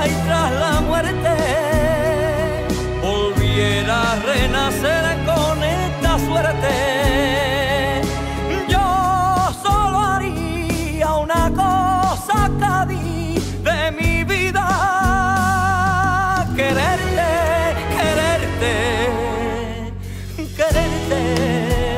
y tras la muerte volviera a renacer con esta suerte. Yo solo haría una cosa, Cádiz, de mi vida: quererte, quererte, quererte.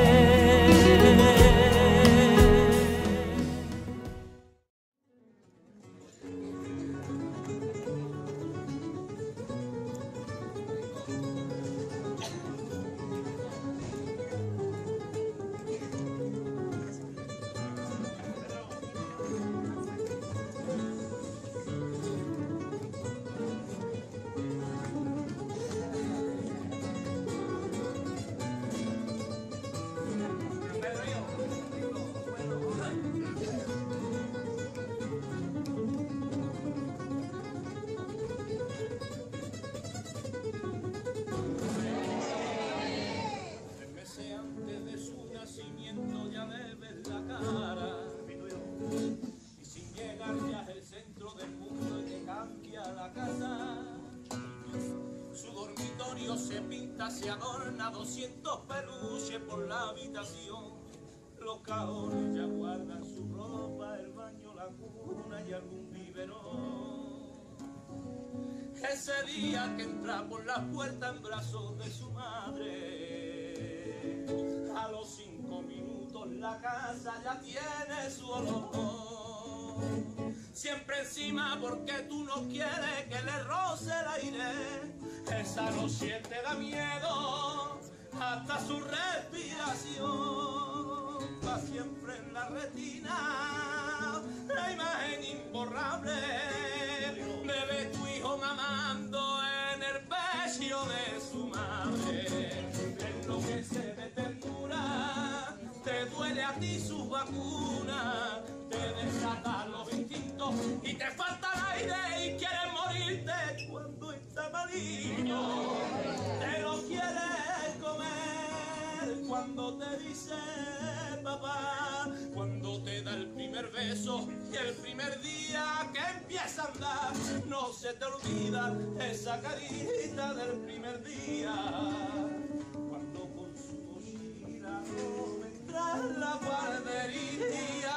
Se adorna 200 peluches por la habitación. Los cajones ya guardan su ropa, el baño, la cuna y algún biberón. Ese día que entra por la puerta en brazos de su madre, a los 5 minutos la casa ya tiene su olor. Siempre encima porque tú no quieres que le roce el aire. Esa noche te da miedo hasta su respiración. Va siempre en la retina la imagen imborrable de tu hijo mamando en el pecho de su madre. Enloquece de ternura, te duele a ti su vacuna, te desata los instintos y te falta el aire y quieres morirte cuando está maligno. Te lo quieres comer cuando te dice papá, cuando te da el primer beso y el primer día que empieza a andar. No se te olvida esa carita del primer día, cuando con su mochila entra en la guardería.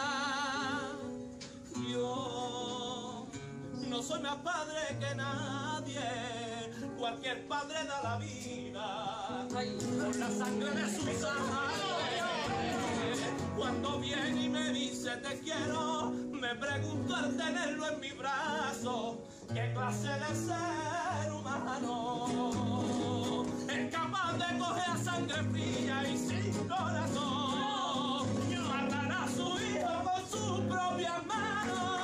Yo no soy más padre que nadie, cualquier padre da la vida por la sangre de su sangre. Cuando viene y me dice te quiero, me pregunto al tenerlo en mi brazo, ¿qué clase de ser humano es capaz de coger a sangre fría y sin corazón amarrar a su hijo con sus propias manos?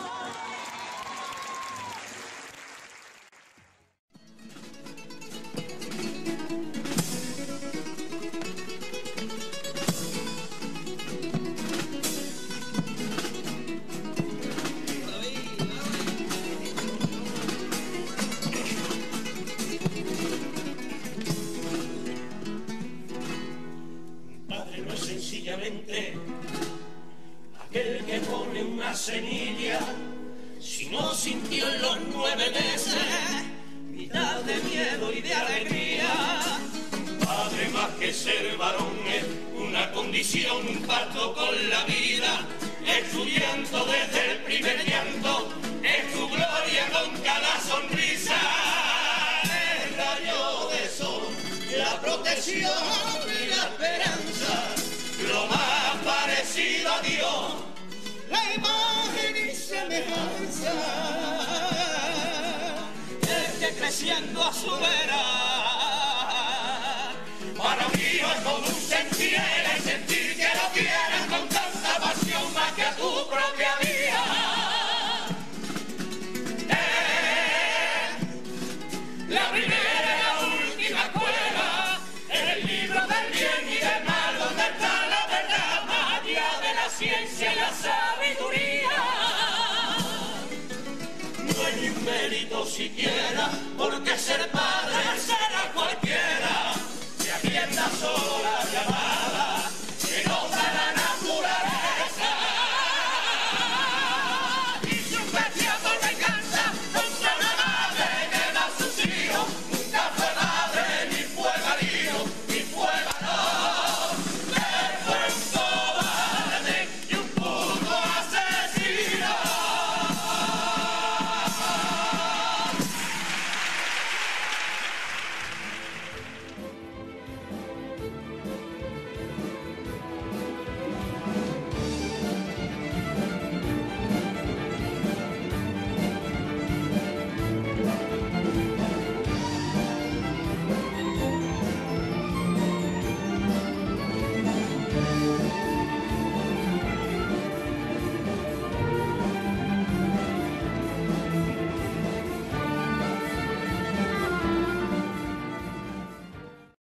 Aquel que pone una semilla, si no sintió en los 9 meses mitad de miedo y de alegría. Padre, más que ser varón, es una condición, un pacto con la vida. Es tu llanto desde el primer llanto, es tu gloria con cada sonrisa. El rayo de sol, la protección y la esperanza, lo más parecido a Dios, la imagen y semejanza. El que creciendo a su vera, para un hijo es como un sentir, el sentir que lo quieras con tanta pasión más que a tu propia vida. La primera y la última escuela, el libro del bien y del mal, donde está la verdad, más allá de la ciencia y la sabiduría. No hay ni un mérito siquiera, porque ser padre